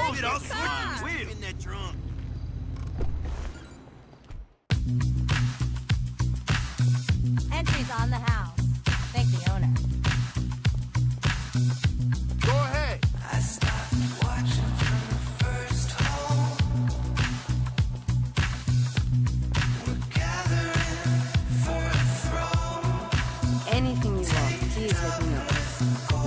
Fit all sorts of wheels in that trunk. Entries on the house. Thank the owner. Go ahead. I stopped watching from the first hole. We're gathering for a throw. Anything you want, please let me know.